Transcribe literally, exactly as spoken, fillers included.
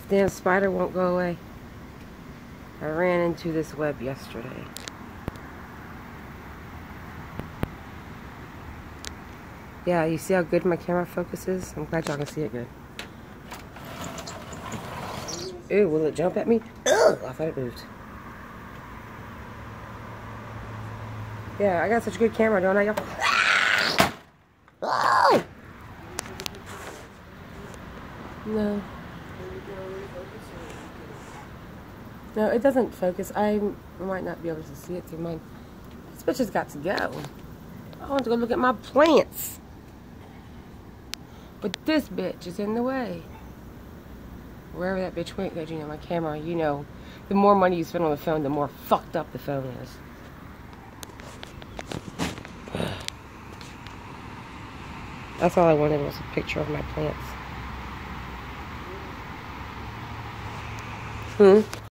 Damn spider won't go away. I ran into this web yesterday. Yeah, you see how good my camera focuses? I'm glad y'all can see it good. Ew, will it jump at me? Ugh, I thought it moved. Yeah, I got such a good camera, don't I, y'all? Oh! No. No, it doesn't focus. I might not be able to see it through mine. This bitch has got to go. I want to go look at my plants. But this bitch is in the way. Wherever that bitch went, because, you know, my camera, you know, the more money you spend on the phone, the more fucked up the phone is. That's all I wanted was a picture of my plants. Hmm?